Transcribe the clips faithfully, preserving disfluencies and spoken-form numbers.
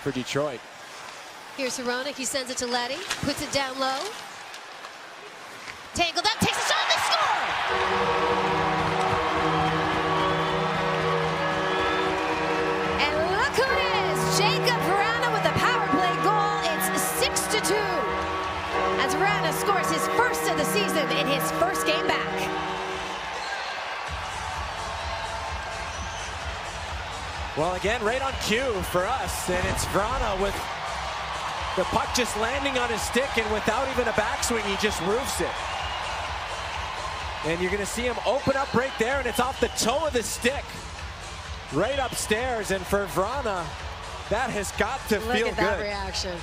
for Detroit. Here's Hronek. He sends it to Leddy. Puts it down low. Tangled up. Takes a shot. They score! And look who it is. Jacob Vrana with the power play goal. It's six to two. As Vrana scores his first of the season in his first game back. Well, again, right on cue for us, and it's Vrana with the puck just landing on his stick, and without even a backswing, he just roofs it. And you're going to see him open up right there, and it's off the toe of the stick, right upstairs. And for Vrana, that has got to Look feel at that good. reaction.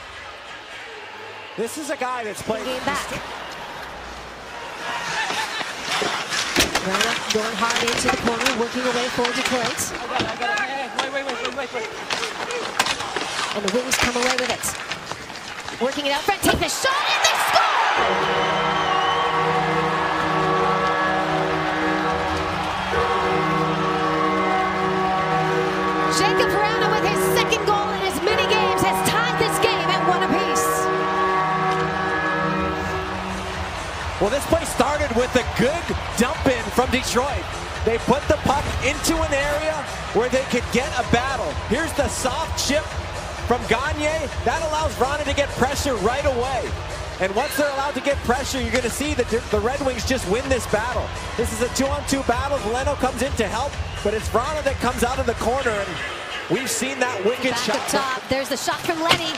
This is a guy that's playing game back. Vrana going hard into the corner, working away for Detroit. I got it, I got it. Hey, wait, wait, wait, wait, wait. And the Wings come away with it. Working it out front, take the shot, and they score! Jacob Vrana with his second goal in as many games has tied this game at one apiece. Well, this play started with a good dump in from Detroit. They put the puck into an area where they could get a battle. Here's the soft chip from Gagne. That allows Vrana to get pressure right away. And once they're allowed to get pressure, you're going to see that the Red Wings just win this battle. This is a two-on-two battle. Leno comes in to help, but it's Vrana that comes out of the corner, and we've seen that wicked Back shot. up top. There's the shot from Leddy.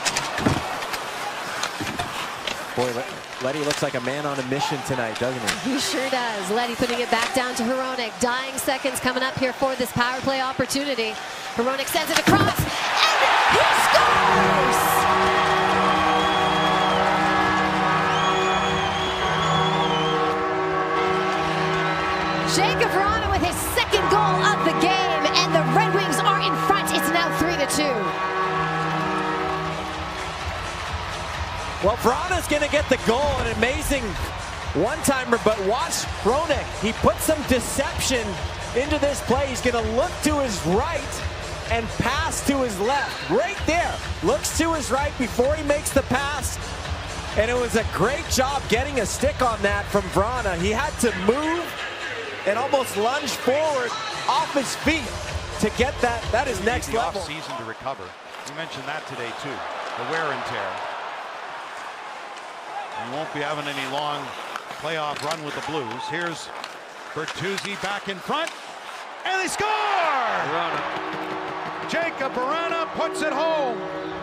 Boy, Leddy looks like a man on a mission tonight, doesn't he? He sure does. Leddy putting it back down to Hronek. Dying seconds coming up here for this power play opportunity. Hronek sends it across, and he scores! Jacob Vrana with his second goal of the game, and the Red Wings are in front. It's now three to two. Well, Vrana's going to get the goal, an amazing one-timer, but watch Hronek. He put some deception into this play. He's going to look to his right and pass to his left. Right there. Looks to his right before he makes the pass. And it was a great job getting a stick on that from Vrana. He had to move and almost lunge forward off his feet to get that. That is next the level. Off season to recover. We mentioned that today too. The wear and tear. We won't be having any long playoff run with the Blues. Here's Bertuzzi back in front, and they score! Vrana. Jacob Vrana puts it home.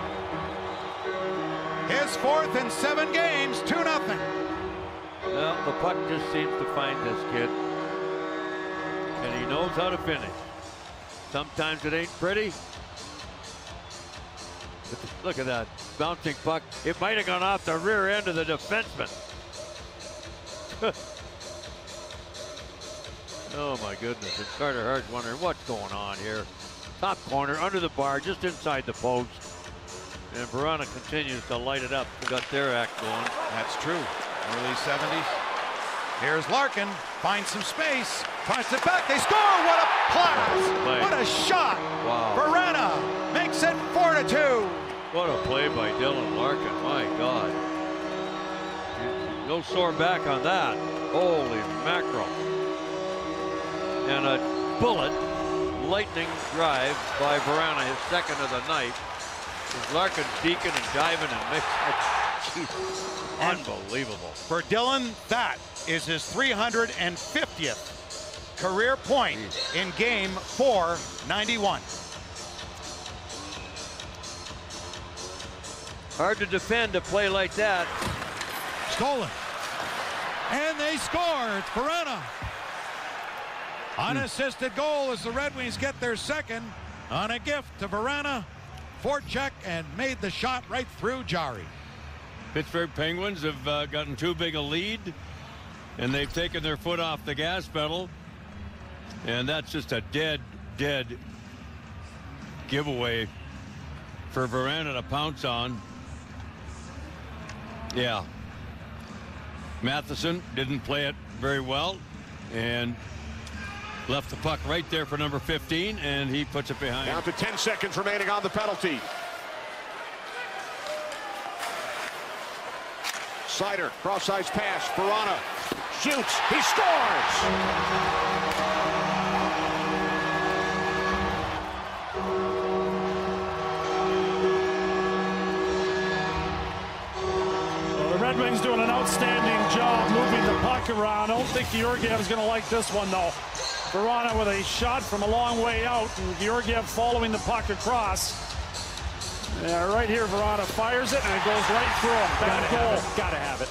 His fourth in seven games, two nothing. Well, the puck just seems to find this kid, and he knows how to finish. Sometimes it ain't pretty. But look at that bouncing puck. It might have gone off the rear end of the defenseman. Oh my goodness, and Carter Hart's wondering what's going on here. Top corner, under the bar, just inside the post. And Vrana continues to light it up. They got their act going. That's true. Early seventies. Here's Larkin, finds some space, finds it back, they score! What a pass! Play. What a shot! Wow. Vrana makes it four to two. What a play by Dylan Larkin, my God. No sore back on that. Holy mackerel. And a bullet, lightning drive by Vrana, his second of the night. As Larkin deacon and diving and makes it. Unbelievable. For Dylan, that is his three hundred fiftieth career point in game four ninety-one. Hard to defend a play like that. Stolen. And they score. It's Vrana. Unassisted goal as the Red Wings get their second on a gift to Vrana. Forecheck and made the shot right through Jari. Pittsburgh Penguins have uh, gotten too big a lead, and they've taken their foot off the gas pedal, and that's just a dead, dead giveaway for Vrana to pounce on. Yeah. Matheson didn't play it very well, and left the puck right there for number fifteen, and he puts it behind. Down to ten seconds remaining on the penalty. Sider, cross-ice pass. Vrana shoots. He scores! Red Wings doing an outstanding job moving the puck around. I don't think Georgiev is going to like this one, though. Vrana with a shot from a long way out, and Georgiev following the puck across. Yeah, right here, Vrana fires it, and it goes right through him. Bad goal. Gotta have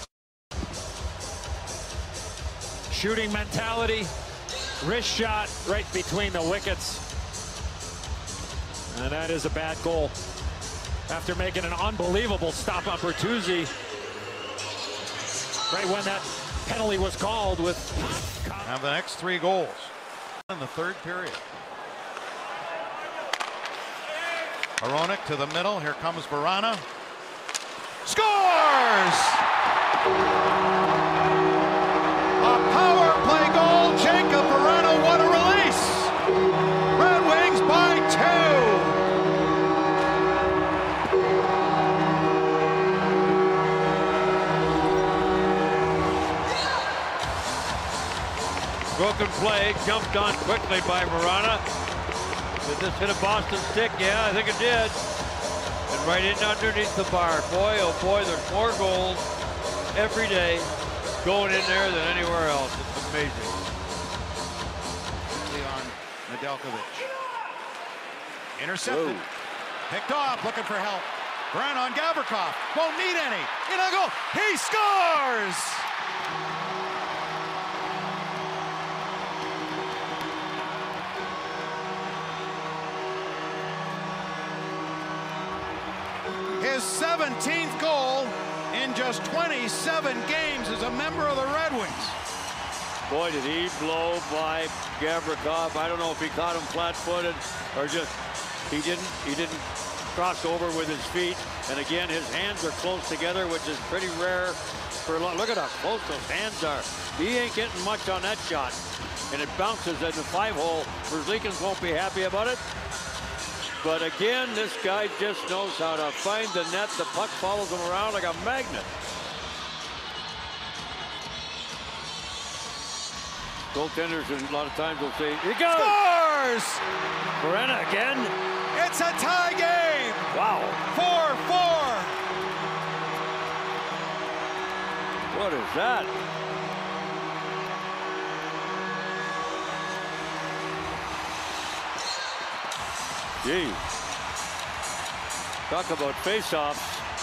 it. Shooting mentality, wrist shot right between the wickets. And that is a bad goal. After making an unbelievable stop on Bertuzzi, right when that penalty was called with... Have the next three goals in the third period. Hronek to the middle. Here comes Vrana. Scores! A power play goal. Jacob Vrana, what a release! Red Wings by two. Broken play, jumped on quickly by Vrana. Did this hit a Boston stick? Yeah, I think it did. And right in underneath the bar. Boy, oh boy, there's more goals every day going in there than anywhere else. It's amazing. Leon Nedeljkovic. Intercepted. Whoa. Picked off, looking for help. Vrana on Gavrikov. Won't need any. In a goal. He scores! His seventeenth goal in just twenty-seven games as a member of the Red Wings. Boy, did he blow by Gavrikov. I don't know if he caught him flat-footed or just he didn't he didn't cross over with his feet. And again, his hands are close together, which is pretty rare for a lot. Look at how close those hands are. He ain't getting much on that shot. And it bounces in the five-hole. Verzlikins won't be happy about it. But again, this guy just knows how to find the net. The puck follows him around like a magnet. Goaltenders, a lot of times, will say, "He goes!" Scores! Vrana again. It's a tie game. Wow. four four. What is that? Gee. Talk about face-offs.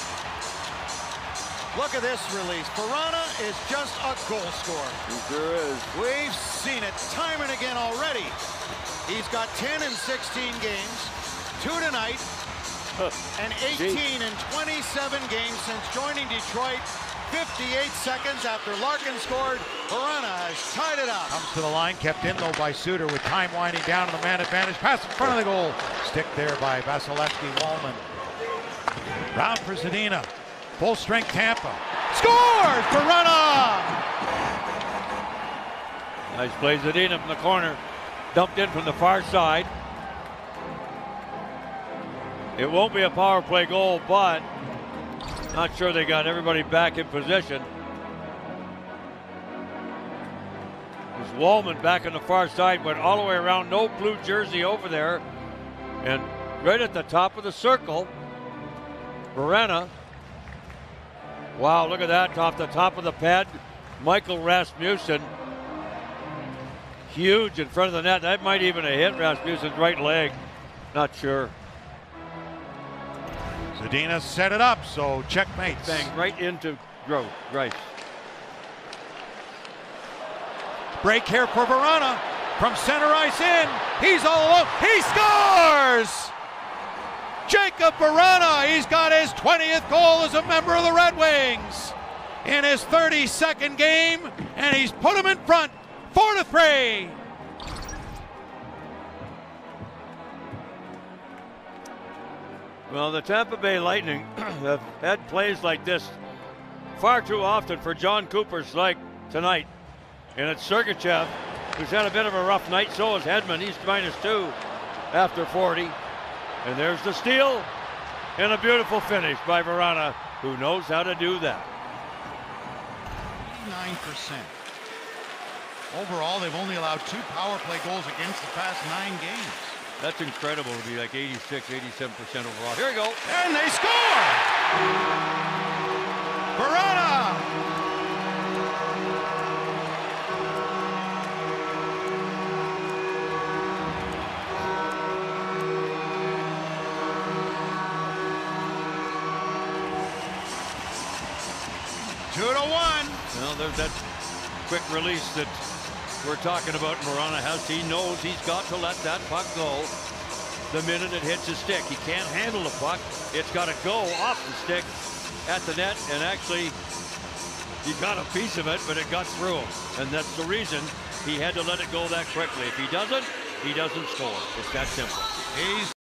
Look at this release. Vrana is just a goal scorer. He sure is. We've seen it time and again already. He's got ten in sixteen games, two tonight, and eighteen in twenty-seven games since joining Detroit. fifty-eight seconds after Larkin scored, Vrana has tied it up. Comes to the line, kept in though by Suter with time winding down and the man advantage. Pass in front of the goal. Stick there by Vasilevsky Wallman. Round for Zadina. Full strength Tampa. Scores! Vrana! Nice play, Zadina from the corner. Dumped in from the far side. It won't be a power play goal, but not sure they got everybody back in position. It was Wallman back on the far side, went all the way around, no blue jersey over there. And right at the top of the circle, Vrana. Wow, look at that, off the top of the pad. Michael Rasmussen. Huge in front of the net. That might even have hit Rasmussen's right leg. Not sure. Zadina set it up, so checkmate. Bang right into Gro Grice. Break here for Vrana. From center ice in. He's all alone. He scores! Jacob Vrana, he's got his twentieth goal as a member of the Red Wings in his thirty-second game, and he's put him in front, four to three. Well, the Tampa Bay Lightning have had plays like this far too often for John Cooper's like tonight. And it's Sergachev, who's had a bit of a rough night. So is Hedman. He's minus two after forty. And there's the steal and a beautiful finish by Vrana, who knows how to do that. fifty-nine percent. Overall, they've only allowed two power play goals against the past nine games. That's incredible to be like eighty-six, eighty-seven percent overall. Here we go. And they score! Vrana! Two to one. Well, there's that quick release that we're talking about. Vrana has. He knows he's got to let that puck go the minute it hits his stick. He can't handle the puck. It's got to go off the stick at the net, and actually he got a piece of it, but it got through him. And that's the reason he had to let it go that quickly. If he doesn't, he doesn't score. It's that simple. He's